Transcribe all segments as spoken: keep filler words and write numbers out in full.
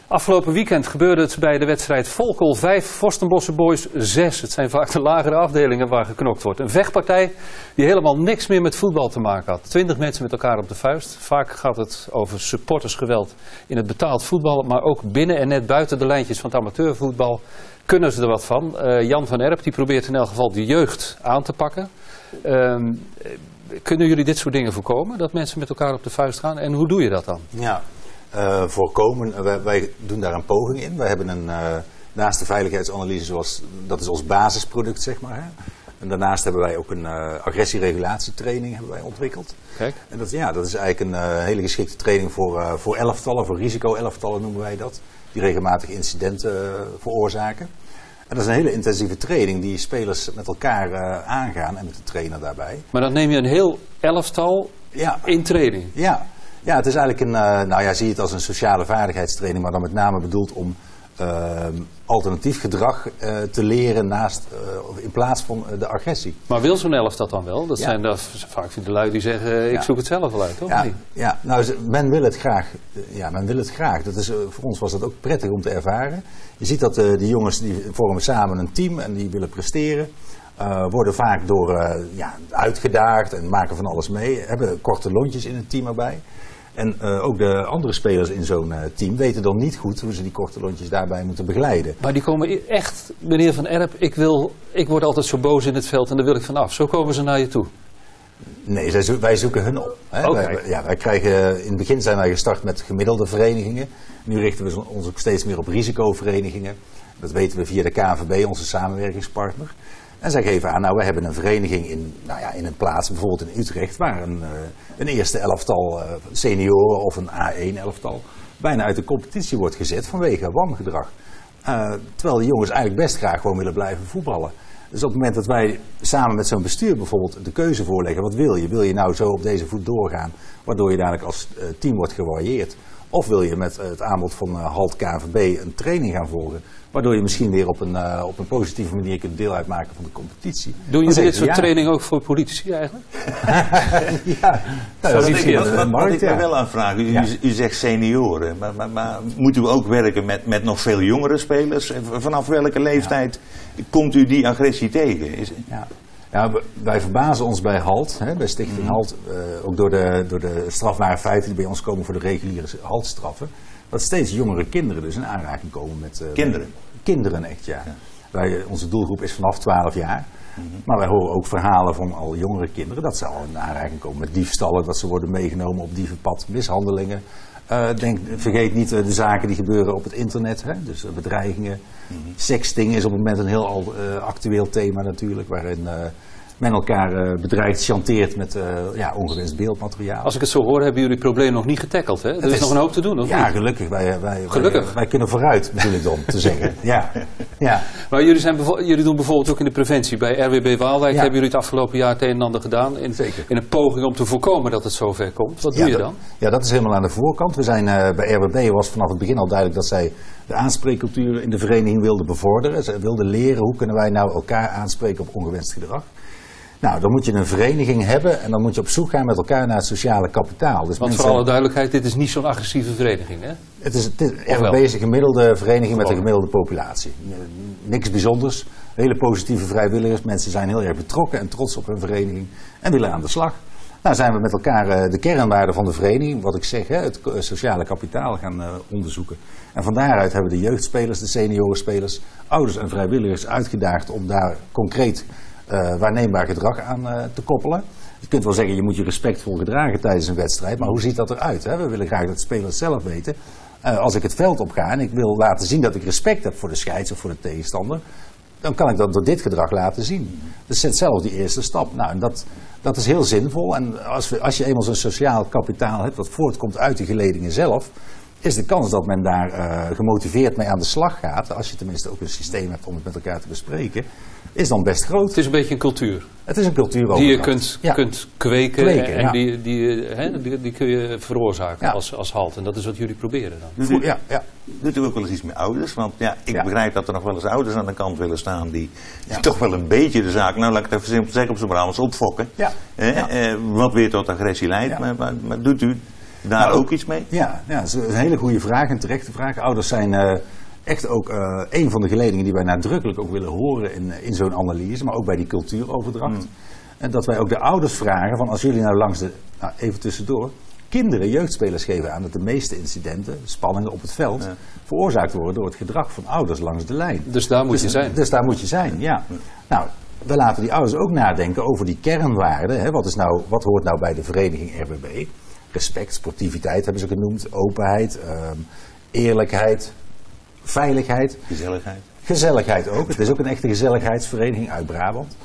Afgelopen weekend gebeurde het bij de wedstrijd Volkel vijf, Vorstenbosse Boys zes. Het zijn vaak de lagere afdelingen waar geknokt wordt. Een vechtpartij die helemaal niks meer met voetbal te maken had. Twintig mensen met elkaar op de vuist. Vaak gaat het over supportersgeweld in het betaald voetbal. Maar ook binnen en net buiten de lijntjes van het amateurvoetbal kunnen ze er wat van. Uh, Jan van Erp die probeert in elk geval de jeugd aan te pakken. Uh, kunnen jullie dit soort dingen voorkomen? Dat mensen met elkaar op de vuist gaan? En hoe doe je dat dan? Ja. Uh, voorkomen, wij, wij doen daar een poging in. Wij hebben een, uh, naast de veiligheidsanalyse, zoals, dat is ons basisproduct, zeg maar. Hè. En daarnaast hebben wij ook een uh, agressieregulatietraining hebben wij ontwikkeld. Kijk. En dat, ja, dat is eigenlijk een uh, hele geschikte training voor, uh, voor elftallen, voor risico-elftallen noemen wij dat. Die regelmatig incidenten uh, veroorzaken. En dat is een hele intensieve training die spelers met elkaar uh, aangaan en met de trainer daarbij. Maar dan neem je een heel elftal ja. in training? Ja. Ja, het is eigenlijk een, uh, nou ja, zie je het als een sociale vaardigheidstraining, maar dan met name bedoeld om uh, alternatief gedrag uh, te leren naast, uh, in plaats van uh, de agressie. Maar wil zo'n elf dat dan wel? Dat ja. zijn dat, vaak de lui die zeggen, ik ja. zoek het zelf wel uit, toch? Ja, ja, nou, men wil het graag. Ja, men wil het graag. Dat is, uh, voor ons was dat ook prettig om te ervaren. Je ziet dat uh, die jongens die vormen samen een team en die willen presteren. Uh, worden vaak door uh, ja, uitgedaagd en maken van alles mee. Hebben korte lontjes in het team erbij. En uh, ook de andere spelers in zo'n uh, team weten dan niet goed hoe ze die korte lontjes daarbij moeten begeleiden. Maar die komen echt, meneer Van Erp, ik, wil, ik word altijd zo boos in het veld en daar wil ik vanaf. Zo komen ze naar je toe? Nee, zij zo, wij zoeken hun op. Hè. Okay. Wij, ja, wij krijgen, in het begin zijn wij gestart met gemiddelde verenigingen. Nu richten we ons ook steeds meer op risicoverenigingen. Dat weten we via de K N V B, onze samenwerkingspartner. En zij geven aan, nou we hebben een vereniging in, nou ja, in een plaats, bijvoorbeeld in Utrecht, waar een, uh, een eerste elftal uh, senioren of een A één elftal bijna uit de competitie wordt gezet vanwege wangedrag. Uh, terwijl de jongens eigenlijk best graag gewoon willen blijven voetballen. Dus op het moment dat wij samen met zo'n bestuur bijvoorbeeld de keuze voorleggen, wat wil je? Wil je nou zo op deze voet doorgaan, waardoor je dadelijk als uh, team wordt gevarieerd? Of wil je met uh, het aanbod van uh, Halt K N V B een training gaan volgen? Waardoor je misschien weer op een, uh, op een positieve manier kunt deel uitmaken van de competitie. Doen jullie dit soort ja. training ook voor politici eigenlijk? ja, nou, dat is wat, wat, wat ik me wel aanvraag. U, ja. u zegt senioren, maar, maar, maar moet u ook werken met, met nog veel jongere spelers? Vanaf welke leeftijd ja. komt u die agressie tegen? Is, ja. Ja, wij verbazen ons bij HALT, hè, bij Stichting mm. HALT, uh, ook door de, door de strafbare feiten die bij ons komen voor de reguliere HALT-straffen, dat steeds jongere kinderen dus in aanraking komen met... Uh, kinderen? Kinderen, echt, ja. ja. Wij, onze doelgroep is vanaf twaalf jaar, mm-hmm. maar wij horen ook verhalen van al jongere kinderen dat ze al in aanraking komen met diefstallen, dat ze worden meegenomen op dievenpad, mishandelingen. Uh, denk, vergeet niet uh, de zaken die gebeuren op het internet, hè? Dus uh, bedreigingen. Mm-hmm. Sexting is op het moment een heel al, uh, actueel thema natuurlijk, waarin uh, men elkaar uh, bedreigt, chanteert met uh, ja, ongewenst beeldmateriaal. Als ik het zo hoor, hebben jullie het probleem nog niet getackeld, hè? Er is, is nog een hoop te doen, of ja, niet? gelukkig. Wij, wij, gelukkig. Wij, wij kunnen vooruit, bedoel ik dan, te zeggen. Ja. Ja. Maar jullie, zijn jullie doen bijvoorbeeld ook in de preventie. Bij R W B Waalwijk ja. hebben jullie het afgelopen jaar het een en ander gedaan. In, in een poging om te voorkomen dat het zover komt. Wat doe ja, je dat, dan? Ja, dat is helemaal aan de voorkant. We zijn, uh, bij R W B was vanaf het begin al duidelijk dat zij de aanspreekcultuur in de vereniging wilden bevorderen. Ze wilden leren hoe kunnen wij nou elkaar aanspreken op ongewenst gedrag. Nou, dan moet je een vereniging hebben en dan moet je op zoek gaan met elkaar naar het sociale kapitaal. Dus Want mensen, voor alle duidelijkheid, dit is niet zo'n agressieve vereniging, hè? Het is, het is R W B is een gemiddelde vereniging met een gemiddelde populatie. Niks bijzonders, hele positieve vrijwilligers. Mensen zijn heel erg betrokken en trots op hun vereniging en willen aan de slag. Nou zijn we met elkaar de kernwaarden van de vereniging, wat ik zeg, het sociale kapitaal gaan onderzoeken. En van daaruit hebben de jeugdspelers, de seniorenspelers, ouders en vrijwilligers uitgedaagd om daar concreet Uh, waarneembaar gedrag aan uh, te koppelen. Je kunt wel zeggen, je moet je respectvol gedragen tijdens een wedstrijd, maar hoe ziet dat eruit? Hè? We willen graag dat de spelers zelf weten. Uh, als ik het veld op ga en ik wil laten zien dat ik respect heb voor de scheids of voor de tegenstander, dan kan ik dat door dit gedrag laten zien. Dus zet zelf die eerste stap. Nou, en dat, dat is heel zinvol. En als, we, als je eenmaal zo'n sociaal kapitaal hebt, wat voortkomt uit de geledingen zelf, is de kans dat men daar uh, gemotiveerd mee aan de slag gaat, als je tenminste ook een systeem hebt om het met elkaar te bespreken, is dan best groot. Het is een beetje een cultuur. Het is een cultuur die je kunt, ja. kunt kweken, kweken en ja. die, die, hè, die, die kun je veroorzaken ja. als, als halt. En dat is wat jullie proberen dan. Doet u, ja, ja. Doet u ook wel eens iets met ouders? Want ja, ik ja. begrijp dat er nog wel eens ouders aan de kant willen staan die, die ja. toch wel een beetje de zaak, nou laat ik het even simpel zeggen op z'n Brabants, opfokken. Ja. Eh, ja. Eh, wat weer tot agressie leidt. Ja. Maar, maar, maar doet u daar nou, ook iets mee? Ja, ja, dat is een hele goede vraag, een terechte vraag. Ouders zijn uh, echt ook uh, een van de geledingen die wij nadrukkelijk ook willen horen in, in zo'n analyse, maar ook bij die cultuuroverdracht. Mm. En dat wij ook de ouders vragen van als jullie nou langs de, nou even tussendoor, kinderen jeugdspelers geven aan dat de meeste incidenten, spanningen op het veld, ja. veroorzaakt worden door het gedrag van ouders langs de lijn. Dus daar moet dus, je zijn. Dus daar moet je zijn, ja. Nou, we laten die ouders ook nadenken over die kernwaarden. Hè. Wat, is nou, wat hoort nou bij de vereniging R B B? Respect, sportiviteit hebben ze genoemd, openheid, um, eerlijkheid, veiligheid. Gezelligheid. Gezelligheid ook. Het is ook een echte gezelligheidsvereniging uit Brabant.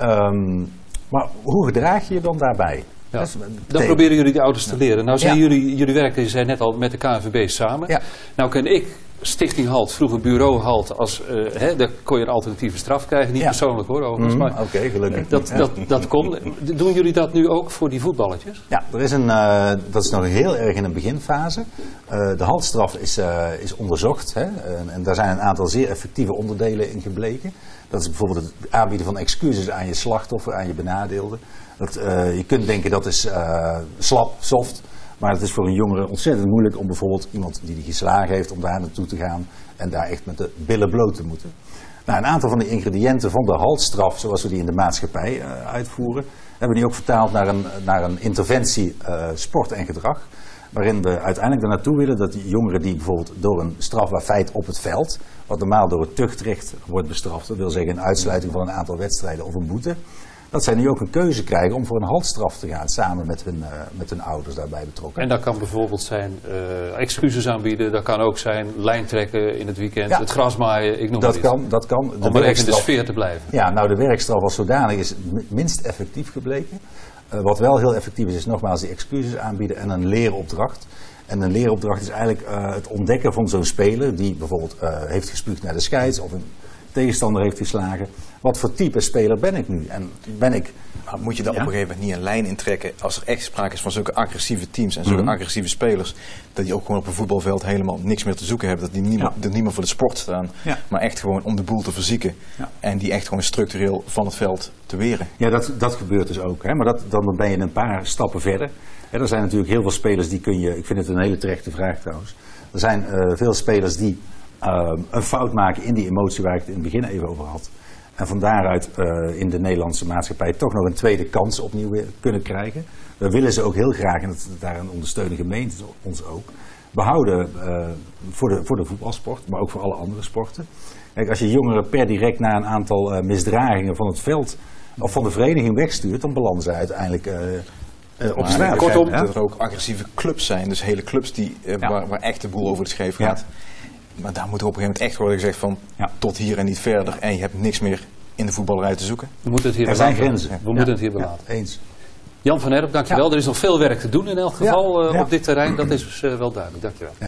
Um, maar hoe gedraag je je dan daarbij? Ja. Dat, dat proberen jullie de ouders te leren. Nou zijn ja. jullie, jullie werken, je zei net al, met de K N V B samen. Ja. Nou ken ik Stichting Halt, vroeger Bureau Halt, als, uh, hè, daar kon je een alternatieve straf krijgen. Niet ja. persoonlijk hoor, overigens. Mm, Oké, okay, gelukkig. Dat, ja. dat, dat kon. Doen jullie dat nu ook voor die voetballetjes? Ja, er is een, uh, dat is nog heel erg in een beginfase. Uh, de haltstraf is, uh, is onderzocht. Hè, en, en daar zijn een aantal zeer effectieve onderdelen in gebleken. Dat is bijvoorbeeld het aanbieden van excuses aan je slachtoffer, aan je benadeelde. Dat, uh, je kunt denken dat is uh, slap, soft. Maar het is voor een jongere ontzettend moeilijk om bijvoorbeeld iemand die die geslagen heeft, om daar naartoe te gaan en daar echt met de billen bloot te moeten. Nou, een aantal van de ingrediënten van de haltstraf, zoals we die in de maatschappij uh, uitvoeren, hebben we die ook vertaald naar een, naar een interventie uh, sport en gedrag. Waarin we uiteindelijk er naartoe willen dat die jongeren die bijvoorbeeld door een strafbaar feit op het veld, wat normaal door het tuchtrecht wordt bestraft, dat wil zeggen een uitsluiting van een aantal wedstrijden of een boete, dat zij nu ook een keuze krijgen om voor een haltstraf te gaan, samen met hun, uh, met hun ouders daarbij betrokken. En dat kan bijvoorbeeld zijn uh, excuses aanbieden, dat kan ook zijn lijn trekken in het weekend, ja. het gras maaien, ik noem dat het kan, dat kan. De om maar even in de sfeer te blijven. Ja, nou de werkstraf als zodanig is minst effectief gebleken. Uh, wat wel heel effectief is, is nogmaals die excuses aanbieden en een leeropdracht. En een leeropdracht is eigenlijk uh, het ontdekken van zo'n speler die bijvoorbeeld uh, heeft gespuugd naar de scheids of een tegenstander heeft geslagen. Wat voor type speler ben ik nu? En ben ik... Maar moet je dan ja? op een gegeven moment niet een lijn intrekken als er echt sprake is van zulke agressieve teams en zulke mm-hmm. agressieve spelers, dat die ook gewoon op een voetbalveld helemaal niks meer te zoeken hebben, dat die niet, ja. meer, niet meer voor de sport staan, ja. maar echt gewoon om de boel te verzieken ja. en die echt gewoon structureel van het veld te weren. Ja, dat, dat gebeurt dus ook. Hè? Maar dat, dan ben je een paar stappen verder. Hè, er zijn natuurlijk heel veel spelers die kun je, ik vind het een hele terechte vraag trouwens, er zijn uh, veel spelers die uh, een fout maken in die emotie waar ik het in het begin even over had. En van daaruit uh, in de Nederlandse maatschappij toch nog een tweede kans opnieuw weer kunnen krijgen. Dat willen ze ook heel graag en dat, daarin ondersteunen gemeenten ons ook. Behouden uh, voor, de, voor de voetbalsport, maar ook voor alle andere sporten. Kijk, als je jongeren per direct na een aantal uh, misdragingen van het veld of van de vereniging wegstuurt, dan belanden ze uiteindelijk uh, uh, op straat. Kortom, ja? dat er ook agressieve clubs zijn, dus hele clubs die, uh, ja. waar, waar echt de boel over de scheef gaat. Ja. Maar daar moet er op een gegeven moment echt worden gezegd van ja. tot hier en niet verder. En je hebt niks meer in de voetballerij te zoeken. We moeten het hier er zijn grenzen. We ja. moeten het hier belaten. Ja, eens. Jan van Herp, dankjewel. Ja. Er is nog veel werk te doen in elk geval ja. uh, ja. op dit terrein. Dat is dus uh, wel duidelijk. Dankjewel. Ja.